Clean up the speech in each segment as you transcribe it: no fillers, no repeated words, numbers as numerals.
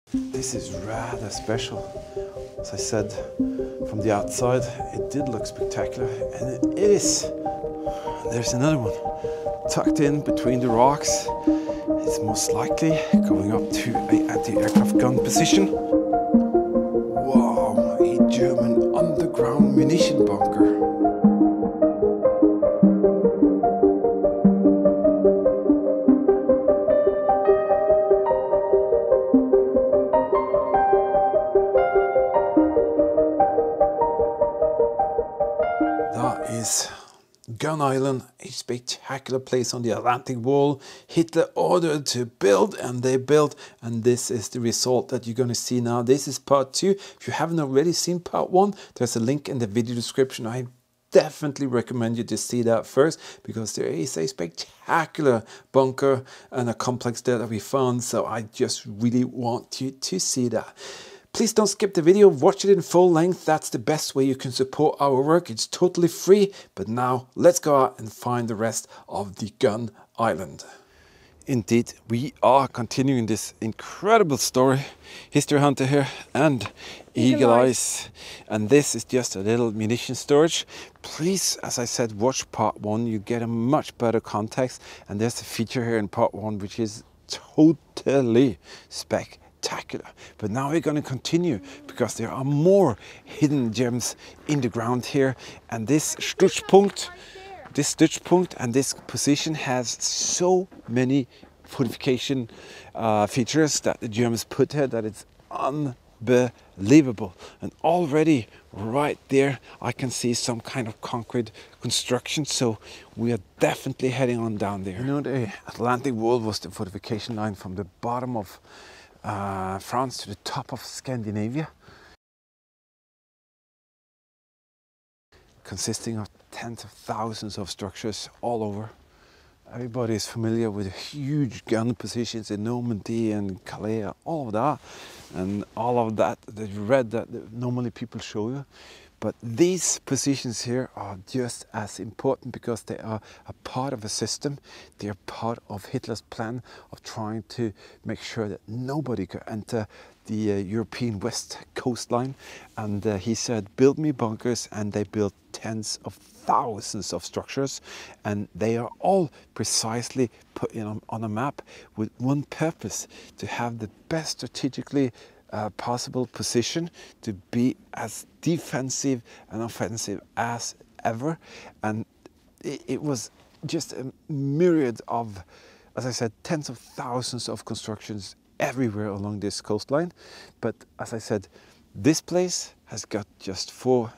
This is rather special. As I said, from the outside, it did look spectacular, and it is. There's another one tucked in between the rocks. It's most likely going up to an anti-aircraft gun position. Wow, a German underground munition bunker. That is Gun Island, a spectacular place on the Atlantic Wall. Hitler ordered to build, and they built, and this is the result that you're going to see now. This is part 2. If you haven't already seen part 1, there's a link in the video description. I definitely recommend you to see that first, because there is a spectacular bunker and a complex there that we found, so I just really want you to see that. Please don't skip the video, watch it in full length. That's the best way you can support our work. It's totally free. But now let's go out and find the rest of the Gun Island. Indeed, we are continuing this incredible story. History Hunter here and Eagle Eyes. And this is just a little munition storage. Please, as I said, watch part 1. You get a much better context. And there's a feature here in part 1 which is totally spectacular. But now we're going to continue, because there are more hidden gems in the ground here, and this Stützpunkt and this position has so many fortification features that the Germans put here that it's unbelievable. And already right there I can see some kind of concrete construction, so we are definitely heading on down there. You know, the Atlantic Wall was the fortification line from the bottom of France to the top of Scandinavia, consisting of tens of thousands of structures all over. Everybody is familiar with huge gun positions in Normandy and Calais, all of that, and all of that you read that normally people show you. But these positions here are just as important, because they are a part of a system. They are part of Hitler's plan of trying to make sure that nobody could enter the European west coastline. And he said, build me bunkers, and they built tens of thousands of structures, and they are all precisely put in on a map with one purpose: to have the best strategically possible position to be as defensive and offensive as ever. And it was just a myriad of, as I said, tens of thousands of constructions everywhere along this coastline. But as I said, this place has got just 4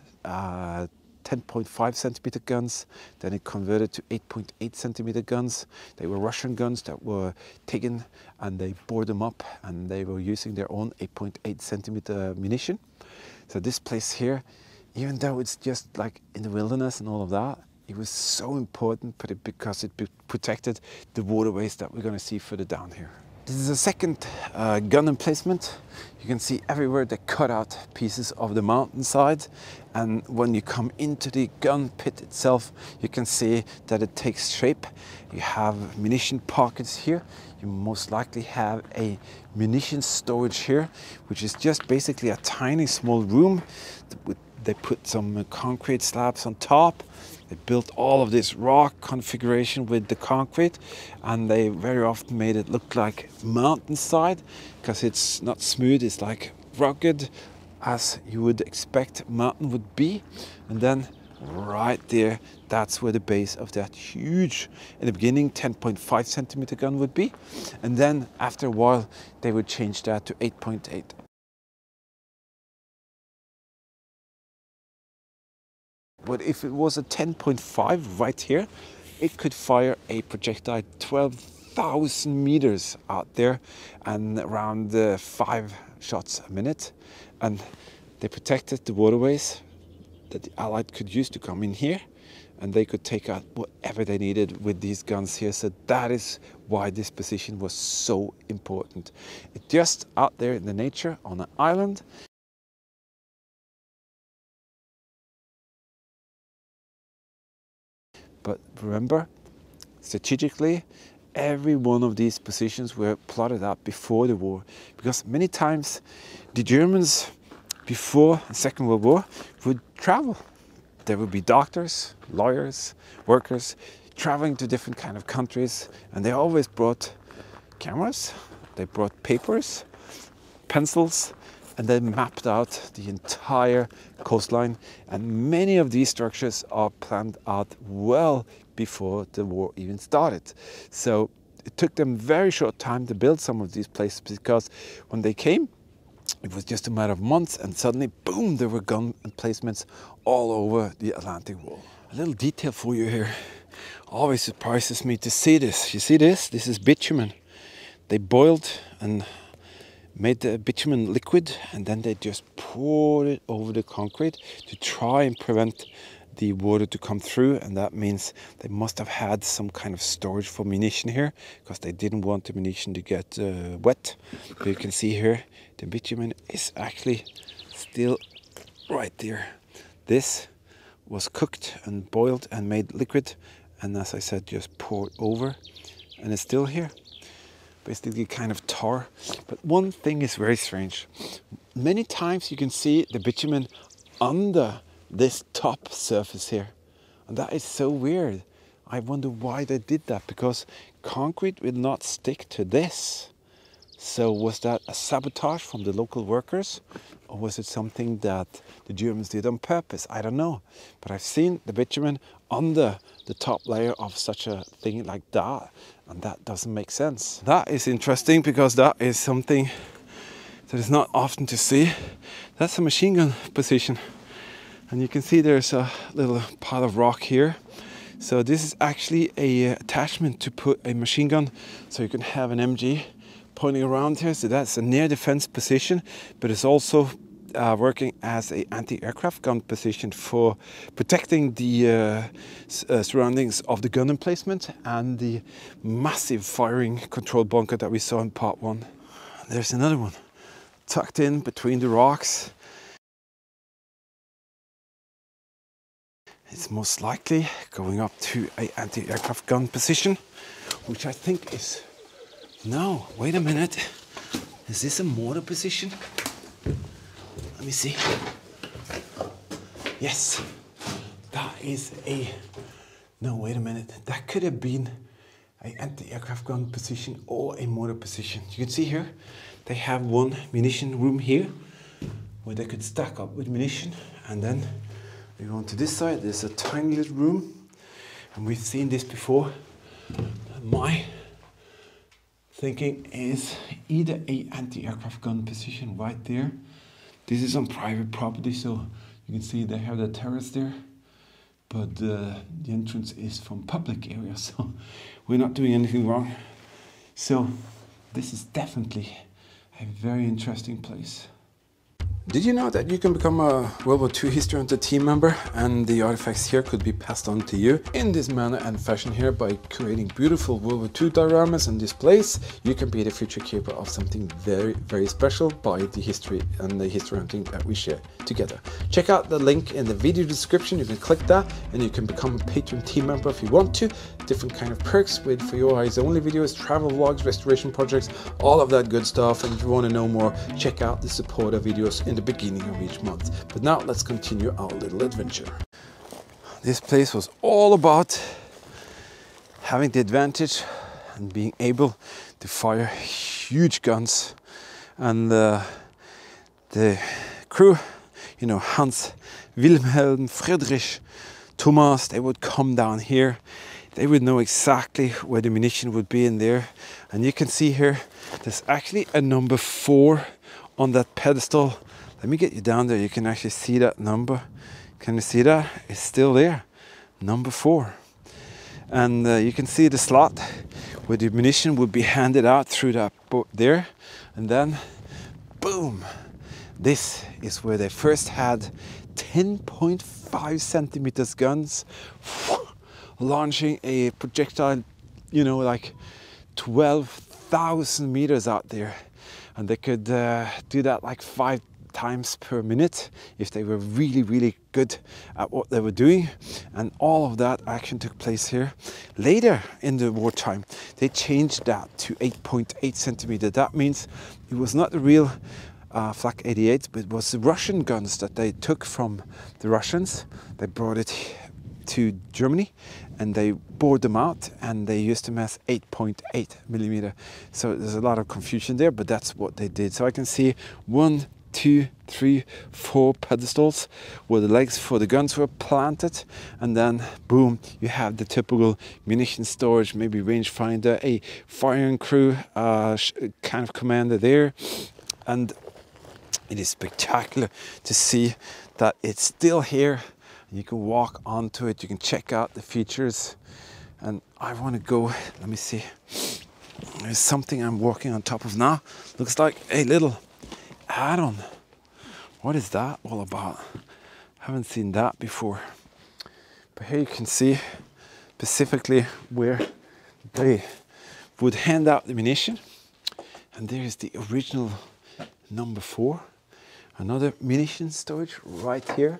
10.5 centimeter guns. Then it converted to 8.8 centimeter guns. They were Russian guns that were taken, and they bored them up, and they were using their own 8.8 centimeter munition. So this place here, even though it's just like in the wilderness and all of that, it was so important because it protected the waterways that we're going to see further down here. This is a second gun emplacement. You can see everywhere they cut out pieces of the mountainside, and when you come into the gun pit itself, you can see that it takes shape. You have munition pockets here. You most likely have a munition storage here, which is just basically a tiny small room. They put some concrete slabs on top. They built all of this rock configuration with the concrete, and they very often made it look like mountainside, because it's not smooth, it's like rugged, as you would expect a mountain would be. And then right there, that's where the base of that huge, in the beginning, 10.5 centimeter gun would be. And then after a while, they would change that to 8.8. But if it was a 10.5 right here, it could fire a projectile 12,000 meters out there, and around 5 shots a minute. And they protected the waterways that the Allied could use to come in here, and they could take out whatever they needed with these guns here. So that is why this position was so important. It's just out there in the nature on an island. But remember, strategically, every one of these positions were plotted out before the war, because many times the Germans before the Second World War would travel. There would be doctors, lawyers, workers traveling to different kind of countries, and they always brought cameras, they brought papers, pencils, and they mapped out the entire coastline. And many of these structures are planned out well before the war even started. So it took them very short time to build some of these places, because when they came, it was just a matter of months, and suddenly, boom, there were gun emplacements all over the Atlantic wall. A little detail for you here. Always surprises me to see this. You see this? This is bitumen. They boiled and made the bitumen liquid, and then they just poured it over the concrete to try and prevent the water to come through. And that means they must have had some kind of storage for munition here, because they didn't want the munition to get wet. But you can see here the bitumen is actually still right there. This was cooked and boiled and made liquid, and as I said, just poured over, and it's still here. Basically kind of tar. But one thing is very strange. Many times you can see the bitumen under this top surface here, and that is so weird. I wonder why they did that, because concrete will not stick to this. So was that a sabotage from the local workers, or was it something that the Germans did on purpose? I don't know. But I've seen the bitumen under the top layer of such a thing like that, and that doesn't make sense. That is interesting, because that is something that is not often to see. That's a machine gun position, and you can see there's a little pile of rock here. So this is actually a attachment to put a machine gun, so you can have an MG pointing around here. So that's a near defense position, but it's also working as an anti-aircraft gun position for protecting the surroundings of the gun emplacement and the massive firing control bunker that we saw in part 1. There's another one tucked in between the rocks. It's most likely going up to an anti-aircraft gun position, which I think is... No, wait a minute. Is this a mortar position? Let me see. Yes, that is a... No, wait a minute. That could have been an anti-aircraft gun position or a mortar position. You can see here, they have one munition room here where they could stack up with munition. And then we go on to this side. There's a tiny little room, and we've seen this before. My thinking is either a anti-aircraft gun position right there. This is on private property, so you can see they have the terrace there, but the entrance is from public area, so we're not doing anything wrong. So this is definitely a very interesting place. Did you know that you can become a World War II History Hunter team member, and the artifacts here could be passed on to you in this manner and fashion here by creating beautiful World War II dioramas and displays? You can be the future keeper of something very, very special by the history and the history hunting that we share together. Check out the link in the video description. You can click that and you can become a Patreon team member if you want to. Different kind of perks with for your eyes only videos, travel vlogs, restoration projects, all of that good stuff. And if you want to know more, check out the supporter videos in the beginning of each month. But now let's continue our little adventure. This place was all about having the advantage and being able to fire huge guns. And the crew, you know, Hans, Wilhelm, Friedrich, Thomas, they would come down here. They would know exactly where the munition would be in there. And you can see here, there's actually a number 4 on that pedestal. Let me get you down there. You can actually see that number. Can you see that? It's still there. Number 4. And you can see the slot where the munition would be handed out through that there. And then, boom. This is where they first had 10.5 centimeters guns, launching a projectile, you know, like 12,000 meters out there. And they could do that like 5 times per minute if they were really, really good at what they were doing. And all of that action took place here. Later in the wartime, they changed that to 8.8 centimeter. That means it was not the real Flak 88, but it was the Russian guns that they took from the Russians. They brought it to Germany and they bored them out and they used them as 8.8 millimeter. So there's a lot of confusion there, but that's what they did. So I can see 1, 2, 3, 4 pedestals where the legs for the guns were planted, and then boom, you have the typical munition storage, maybe rangefinder, a firing crew kind of commander there. And it is spectacular to see that it's still here. You can walk onto it, you can check out the features. And I want to go, let me see. There's something I'm walking on top of now. Looks like a little add-on. What is that all about? Haven't seen that before. But here you can see specifically where they would hand out the ammunition. And there's the original number 4. Another munition storage right here.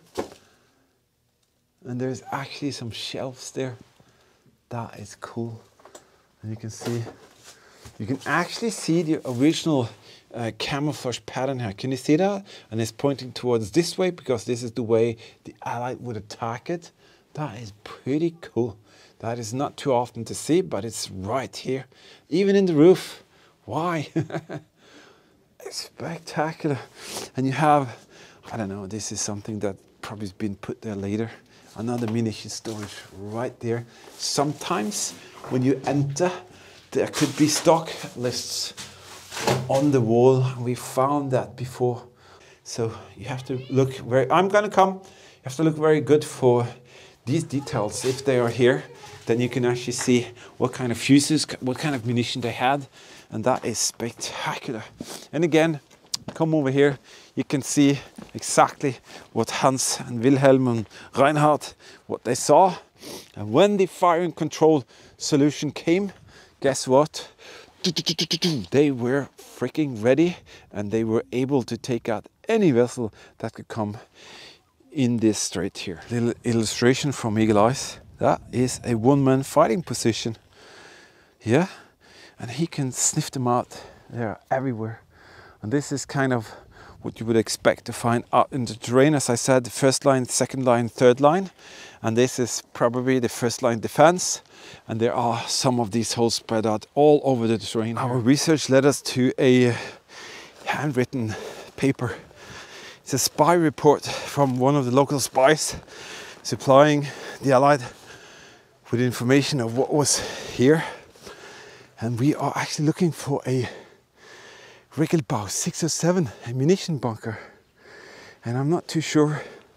And there's actually some shelves there. That is cool. And you can actually see the original camouflage pattern here. Can you see that? And it's pointing towards this way because this is the way the Allied would attack it. That is pretty cool. That is not too often to see, but it's right here. Even in the roof. Why? It's spectacular. And you have, I don't know, this is something that probably has been put there later. Another munition storage right there. Sometimes when you enter, there could be stock lists on the wall. We found that before. So you have to look very, I'm gonna come. You have to look very good for these details. If they are here, then you can actually see what kind of fuses, what kind of munition they had. And that is spectacular. And again, come over here, you can see exactly what Hans and Wilhelm and Reinhard, what they saw. And when the firing control solution came, guess what? They were freaking ready and they were able to take out any vessel that could come in this strait here. Little illustration from Eagle Eyes. That is a one-man fighting position. Yeah, and he can sniff them out. They're everywhere. And this is kind of what you would expect to find out in the terrain. As I said, the first line, second line, third line. And this is probably the first line defense. And there are some of these holes spread out all over the terrain. Our research led us to a handwritten paper. It's a spy report from one of the local spies supplying the Allied with information of what was here. And we are actually looking for a Regelbau 607 ammunition bunker. And I'm not too sure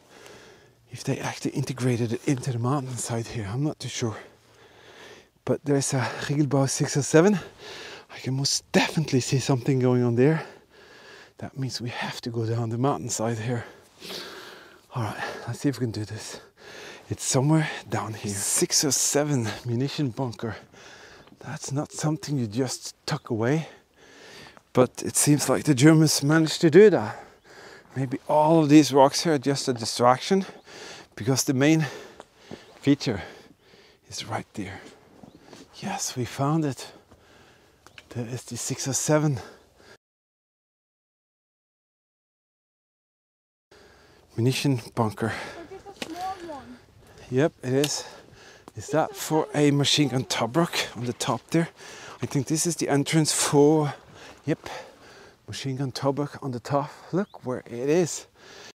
if they actually integrated it into the mountainside here. I'm not too sure. But there's a Regelbau 607. I can most definitely see something going on there. That means we have to go down the mountainside here. All right, let's see if we can do this. It's somewhere down here. 607 munition bunker. That's not something you just tuck away. But it seems like the Germans managed to do that. Maybe all of these rocks here are just a distraction, because the main feature is right there. Yes, we found it. There is the 607 munition bunker. Is it a small one? Yep, it is. Is that for a machine gun Tobruk on the top there? I think this is the entrance for, yep, machine gun Tobruk on the top. Look where it is.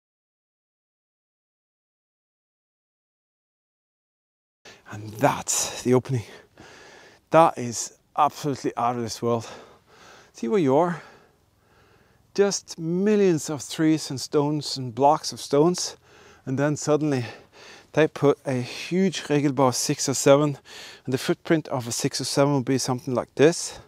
And that's the opening. That is absolutely out of this world. See where you are? Just millions of trees and stones and blocks of stones. And then suddenly they put a huge Regelbau 607, and the footprint of a 607 will be something like this.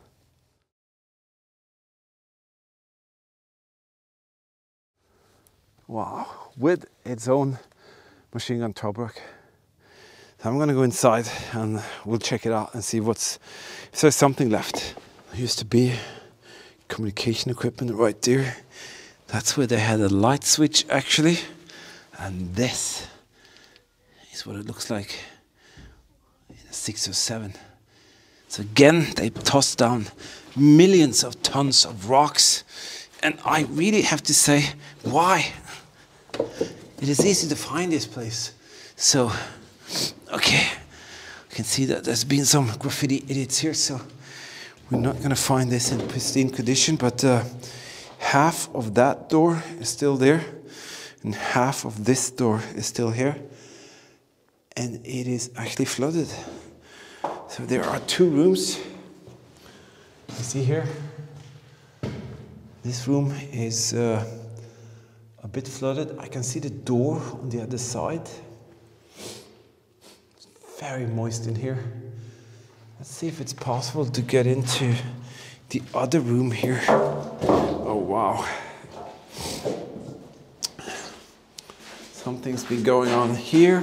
Wow, with its own machine gun Tobruk. So I'm gonna go inside and we'll check it out and see if there's something left. There used to be communication equipment right there. That's where they had a light switch actually. And this is what it looks like in a 6 or 7. So again, they tossed down millions of tons of rocks. And I really have to say, why? It is easy to find this place. So, okay, you can see that there's been some graffiti idiots here, so we're not going to find this in pristine condition, but half of that door is still there, and half of this door is still here, and it is actually flooded. So there are 2 rooms. You see here? This room is a bit flooded. I can see the door on the other side. It's very moist in here. Let's see if it's possible to get into the other room here. Oh wow. Something's been going on here.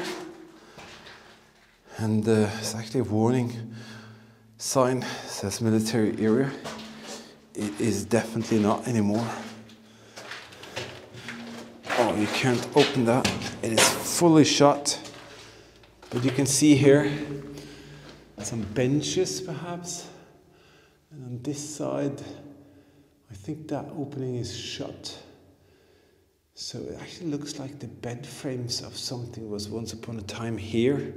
And it's actually a warning sign. It says military area. It is definitely not anymore. Oh, you can't open that. It is fully shut. But you can see here some benches perhaps. And on this side, I think that opening is shut. So it actually looks like the bed frames of something was once upon a time here.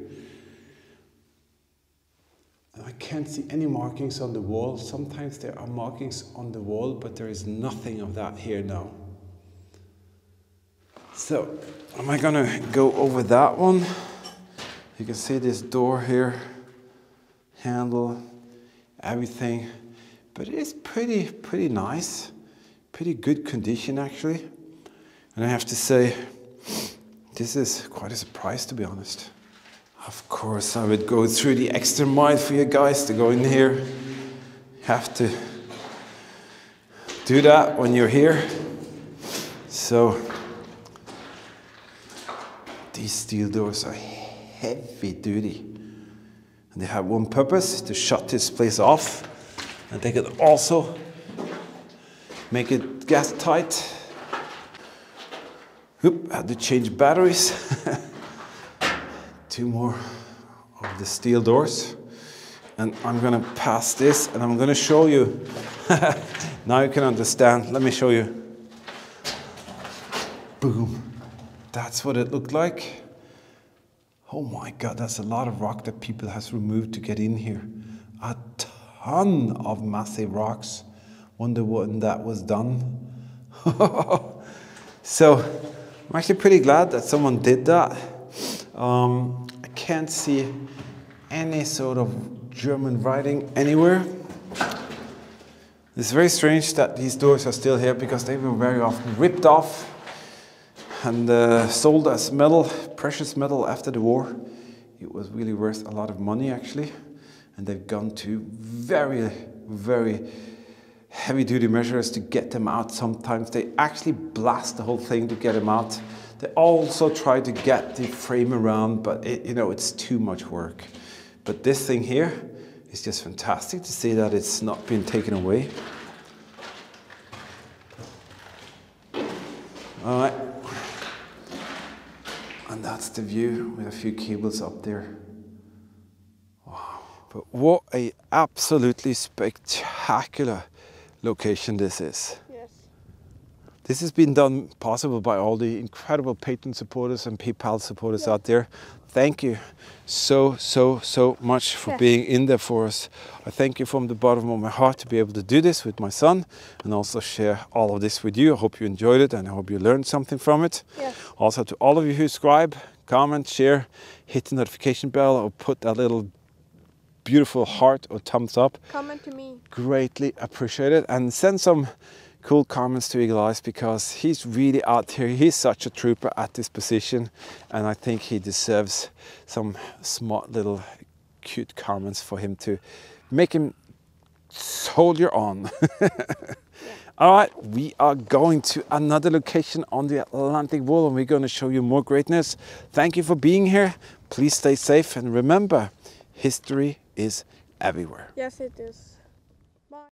And I can't see any markings on the wall. Sometimes there are markings on the wall, but there is nothing of that here now. So, am I gonna go over that one? You can see this door here, handle, everything. But it is pretty nice. Pretty good condition actually. And I have to say, this is quite a surprise to be honest. Of course, I would go through the extra mile for you guys to go in here. Have to do that when you're here. So, these steel doors are heavy duty. And they have one purpose, to shut this place off. And they could also make it gas tight. Oop, had to change batteries. 2 more of the steel doors. And I'm gonna pass this and I'm gonna show you. Now you can understand. Let me show you. Boom. That's what it looked like. Oh my God, that's a lot of rock that people has removed to get in here. A ton of massive rocks. Wonder when that was done. So, I'm actually pretty glad that someone did that. I can't see any sort of German writing anywhere. It's very strange that these doors are still here because they were very often ripped off and sold as metal, precious metal after the war. It was really worth a lot of money actually. And they've gone to very, very heavy-duty measures to get them out. Sometimes they actually blast the whole thing to get them out. They also try to get the frame around, but it's too much work. But this thing here is just fantastic to see that it's not been taken away. All right. And that's the view with a few cables up there. Wow. But what a absolutely spectacular location this is. Yes. This has been done possible by all the incredible Patreon supporters and PayPal supporters out there. Thank you so much for being in there for us. I thank you from the bottom of my heart to be able to do this with my son and also share all of this with you. I hope you enjoyed it and I hope you learned something from it. Yes. Also to all of you who subscribe, comment, share, hit the notification bell or put that little beautiful heart or thumbs up. Comment to me. Greatly appreciate it, and send some cool comments to Eagle Eyes because he's really out here. He's such a trooper at this position, and I think he deserves some smart little cute comments for him to make him soldier on. All right, we are going to another location on the Atlantic Wall and we're going to show you more greatness. Thank you for being here. Please stay safe and remember, history is everywhere. Yes, it is.